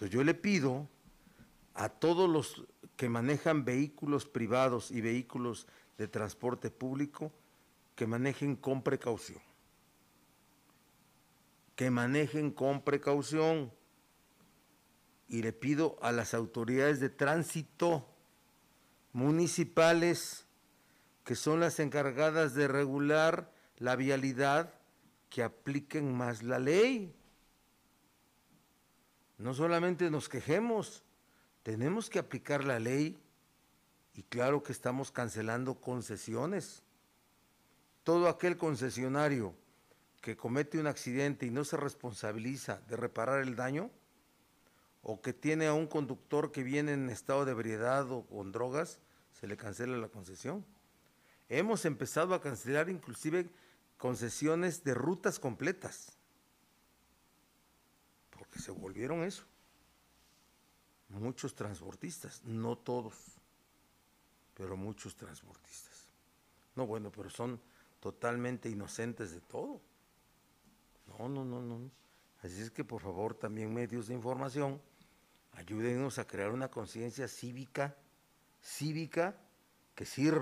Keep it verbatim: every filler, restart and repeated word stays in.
Entonces yo le pido a todos los que manejan vehículos privados y vehículos de transporte público que manejen con precaución. Que manejen con precaución. Y le pido a las autoridades de tránsito municipales, que son las encargadas de regular la vialidad, que apliquen más la ley. No solamente nos quejemos, tenemos que aplicar la ley. Y claro que estamos cancelando concesiones. Todo aquel concesionario que comete un accidente y no se responsabiliza de reparar el daño, o que tiene a un conductor que viene en estado de ebriedad o con drogas, se le cancela la concesión. Hemos empezado a cancelar inclusive concesiones de rutas completas, porque se volvieron eso. Muchos transportistas, no todos, pero muchos transportistas. No, bueno, pero son totalmente inocentes de todo. No, no, no, no. Así es que por favor también medios de información, ayúdenos a crear una conciencia cívica, cívica que sirva.